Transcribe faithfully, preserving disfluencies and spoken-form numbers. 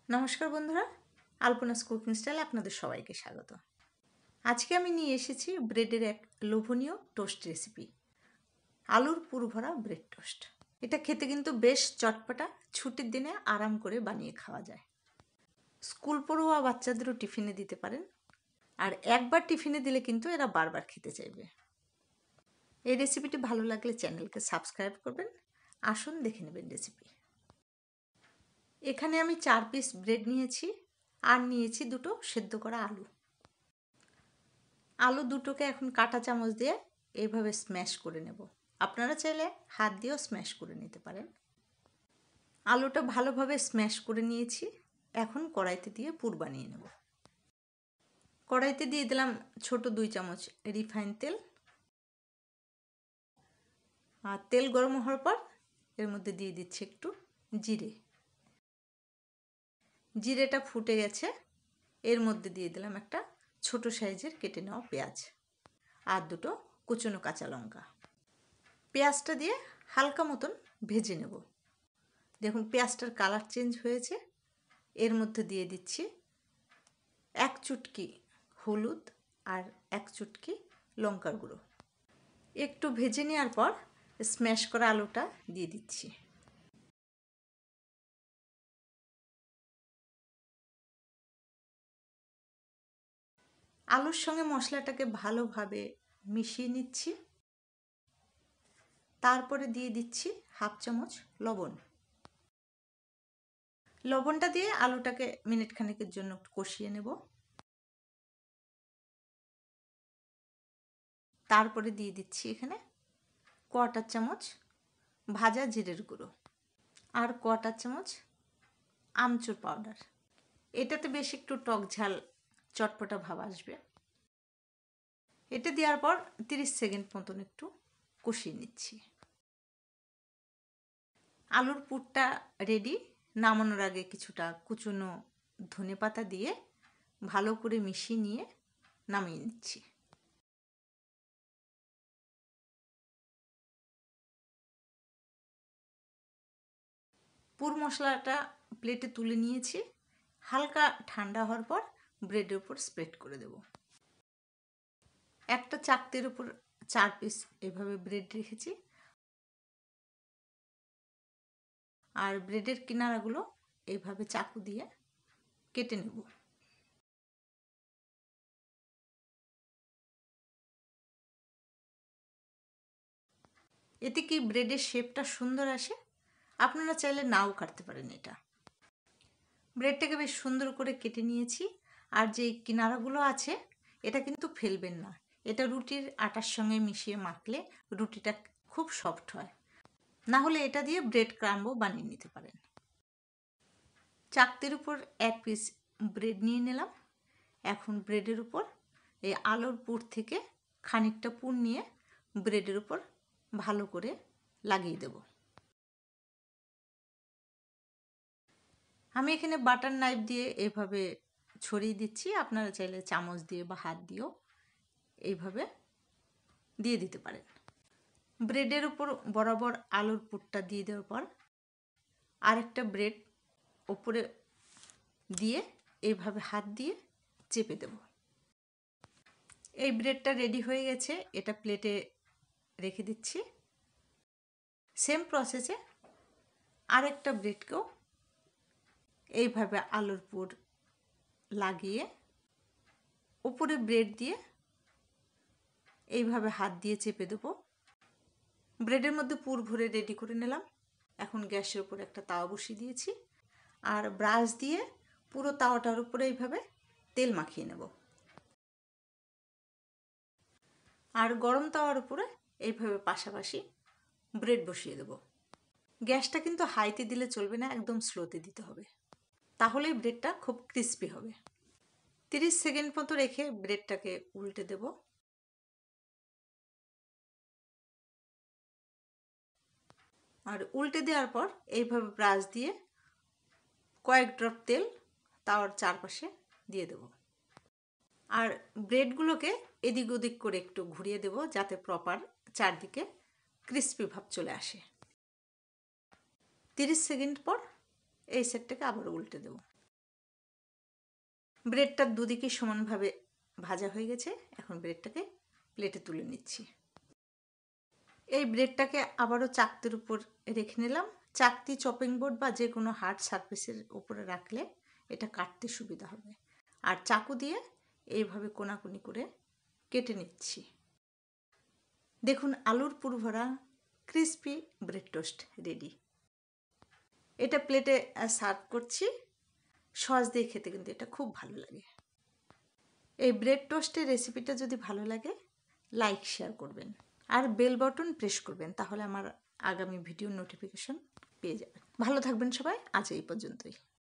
নমস্কার বন্ধুরা, আলপনাস cooking style আপনাদের সবাইকে স্বাগত। আজকে আমি নিয়ে এসেছি ব্রেডের এক লোভনীয় টোস্ট রেসিপি, আলুর পুর ভরা ব্রেড টোস্ট। এটা খেতে কিন্তু বেশ চটপটা, ছুটির দিনে আরাম করে বানিয়ে খাওয়া যায়। স্কুল পড়ুয়া বাচ্চাদেরও টিফিনে দিতে পারেন, আর একবার টিফিনে দিলে কিন্তু এরা বারবার খেতে চাইবে। এই রেসিপিটি ভালো লাগলে চ্যানেলকে সাবস্ক্রাইব করবেন। আসুন দেখে নেবেন রেসিপি। এখানে আমি চার পিস ব্রেড নিয়েছি আর নিয়েছি দুটো সেদ্ধ করা আলু। আলু দুটোকে এখন কাঁটা চামচ দিয়ে এইভাবে স্ম্যাশ করে নেব। আপনারা চাইলে হাত দিয়েও স্ম্যাশ করে নিতে পারেন। আলুটা ভালোভাবে স্ম্যাশ করে নিয়েছি। এখন কড়াইতে দিয়ে পুর বানিয়ে নেব। কড়াইতে দিয়ে দিলাম ছোট দুই চামচ রিফাইন তেল। আর তেল গরম হওয়ার পর এর মধ্যে দিয়ে দিচ্ছি একটু জিরে। জিরেটা ফুটে গেছে, এর মধ্যে দিয়ে দিলাম একটা ছোট সাইজের কেটে নেওয়া পেঁয়াজ আর দুটো কুচনো কাঁচা লঙ্কা। পেঁয়াজটা দিয়ে হালকা মতন ভেজে নেব। দেখুন পেঁয়াজটার কালার চেঞ্জ হয়েছে। এর মধ্যে দিয়ে দিচ্ছি এক চুটকি হলুদ আর এক চুটকি লঙ্কার গুঁড়ো। একটু ভেজে নেওয়ার পর স্ম্যাশ করা আলুটা দিয়ে দিচ্ছি। আলুর সঙ্গে মশলাটাকে ভালোভাবে মিশিয়ে নিচ্ছি। তারপরে দিয়ে দিচ্ছি হাফ চামচ লবণ। লবণটা দিয়ে আলুটাকে মিনিট খানেকের জন্য একটু কষিয়ে নেব। তারপরে দিয়ে দিচ্ছি এখানে কোয়াটার চামচ ভাজা জিরের গুঁড়ো আর কোয়াটার চামচ আমচুর পাউডার। এটাতে বেশ একটু টক ঝাল চটপটা ভাব আসবে। এটা দেওয়ার পর তিরিশ সেকেন্ড মতন একটু কষিয়ে নিচ্ছি। আলুর পুরটা রেডি। নামানোর আগে কিছুটা কুচনো ধনেপাতা দিয়ে ভালো করে মিশিয়ে নিয়ে নামিয়ে নিচ্ছি। পুর মশলাটা প্লেটে তুলে নিয়েছি। হালকা ঠান্ডা হওয়ার পর ব্রেডের উপর স্প্রেড করে দেব। একটা চাকতির উপর চার পিস এভাবে ব্রেড রেখেছি, আর ব্রেডের কিনারাগুলো এইভাবে চাকু দিয়ে কেটে নেব। এতে কি ব্রেডের শেপটা সুন্দর আসে। আপনারা চাইলে নাও কাটতে পারেন। এটা ব্রেডটাকে বেশ সুন্দর করে কেটে নিয়েছি। আর যে কিনারাগুলো আছে এটা কিন্তু ফেলবেন না। এটা রুটির আটার সঙ্গে মিশিয়ে মাখলে রুটিটা খুব সফট হয়। না হলে এটা দিয়ে ব্রেড ক্রাম্বও বানিয়ে নিতে পারেন। চাকতির উপর এক পিস ব্রেড নিয়ে নিলাম। এখন ব্রেডের উপর এই আলুর পুর থেকে খানিকটা পুর নিয়ে ব্রেডের উপর ভালো করে লাগিয়ে দেব। আমি এখানে বাটার নাইফ দিয়ে এভাবে ছড়িয়ে দিচ্ছি। আপনারা চাইলে চামচ দিয়ে বা হাত দিয়েও এইভাবে দিয়ে দিতে পারেন। ব্রেডের উপর বরাবর আলুর পুরটা দিয়ে দেওয়ার পর আরেকটা ব্রেড উপরে দিয়ে এইভাবে হাত দিয়ে চেপে দেব। এই ব্রেডটা রেডি হয়ে গেছে। এটা প্লেটে রেখে দিচ্ছি। সেম প্রসেসে আরেকটা ব্রেডকেও এইভাবে আলুর পুর লাগিয়ে উপরে ব্রেড দিয়ে এইভাবে হাত দিয়ে চেপে দেবো। ব্রেডের মধ্যে পুর ভরে রেডি করে নিলাম। এখন গ্যাসের উপর একটা তাওয়া বসিয়ে দিয়েছি, আর ব্রাশ দিয়ে পুরো তাওয়াটার উপরে এইভাবে তেল মাখিয়ে নেব। আর গরম তাওয়ার উপরে এইভাবে পাশাপাশি ব্রেড বসিয়ে দেব। গ্যাসটা কিন্তু হাইতে দিলে চলবে না, একদম স্লোতে দিতে হবে, তাহলেই ব্রেডটা খুব ক্রিস্পি হবে। তিরিশ সেকেন্ড মতো রেখে ব্রেডটাকে উল্টে দেব। আর উল্টে দেওয়ার পর এইভাবে ব্রাশ দিয়ে কয়েক ড্রপ তেল তাওয়ার চারপাশে দিয়ে দেব। আর ব্রেডগুলোকে এদিক ওদিক করে একটু ঘুরিয়ে দেব, যাতে প্রপার চারদিকে ক্রিস্পি ভাব চলে আসে। তিরিশ সেকেন্ড পর এই সেটটাকে আবার উল্টে দেব। ব্রেডটার দুদিকে সমানভাবে ভাজা হয়ে গেছে। এখন ব্রেডটাকে প্লেটে তুলে নিচ্ছি। এই ব্রেডটাকে আবারও চাকতির উপর রেখে নিলাম। চাকতি, চপিং বোর্ড বা যে কোনো হার্ড সারফেসের উপরে রাখলে এটা কাটতে সুবিধা হবে। আর চাকু দিয়ে এইভাবে কোনাকুনি করে কেটে নিচ্ছি। দেখুন, আলুর পুরভরা ক্রিস্পি ব্রেড টোস্ট রেডি। এটা প্লেটে সার্ভ করছি। সস দিয়ে খেতে কিন্তু এটা খুব ভালো লাগে। এই ব্রেড টোস্টের রেসিপিটা যদি ভালো লাগে, লাইক শেয়ার করবেন আর বেল বাটন প্রেস করবেন, তাহলে আমার আগামী ভিডিও নোটিফিকেশন পেয়ে যাবেন। ভালো থাকবেন সবাই। আজ এই পর্যন্তই।